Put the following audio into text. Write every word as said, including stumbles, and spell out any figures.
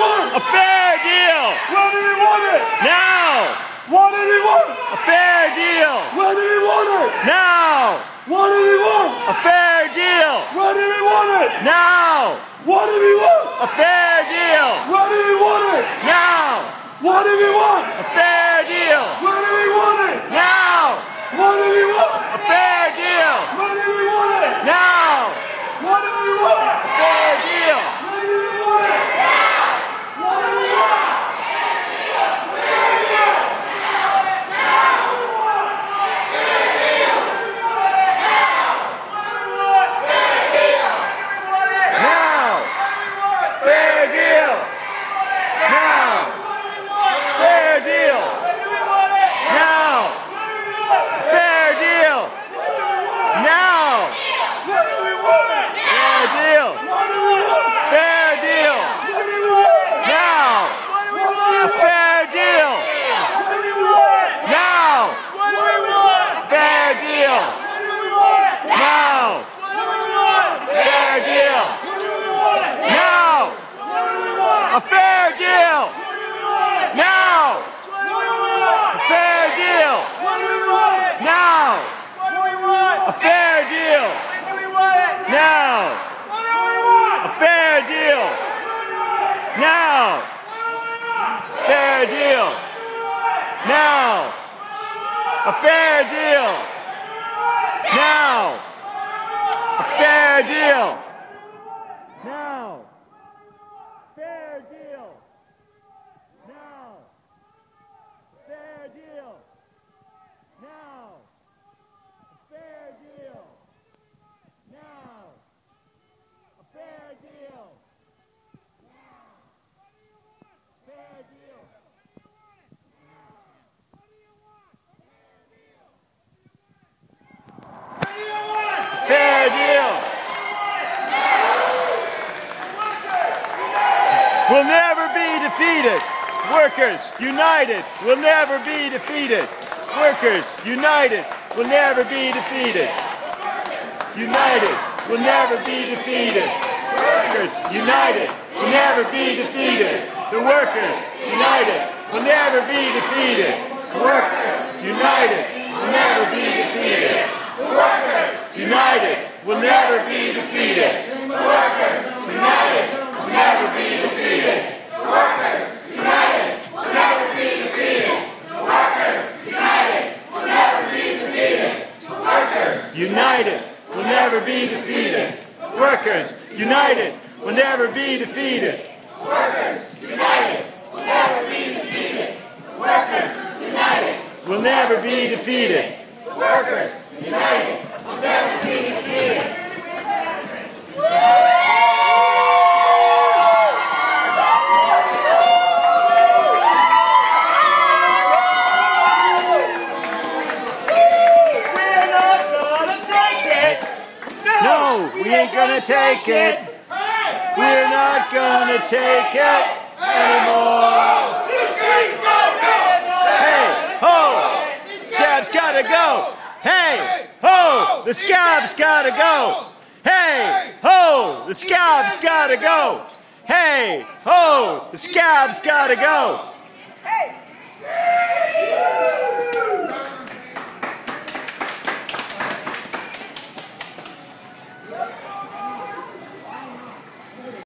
want? A fair deal. When do we want it? Now. What do we want? A fair deal. When do we want it? Now. What do we want? A fair deal. When do we want it? Now. What do we want? A fair deal. When do we want it? Now. What do we want? A fair deal. When do we want it? Now. What do we want? A fair deal. When do we want it? Now. What do we want? A fair deal. When do we want it? Now. What do we want? A fair deal! Now! A fair deal! Now! A fair deal! Now! A fair deal! Now! Fair deal! Now! A fair deal! Now! A fair deal! Now! Fair deal! Now! Fair deal! Now! Fair deal! Now! A fair deal! Fair deal! Fair deal! We'll never be defeated. Workers united will never be defeated. Workers united will never be defeated. United will never be defeated. Workers united will never be defeated. The workers united will never be defeated. Workers united will never be defeated. The workers united will never be defeated. The workers united will never be defeated. The workers united will never be defeated. The workers united will never be defeated. The workers united will never be defeated. Workers united will never be defeated. Workers united will never be defeated. Workers united will never be defeated. Workers united will never be defeated. No, we ain't gonna take it. We're not gonna take it anymore. Hey, ho! Scabs gotta go! Hey, ho! The scabs gotta go! Hey, ho! The scabs gotta go! Hey, ho! The scabs gotta go! Hey!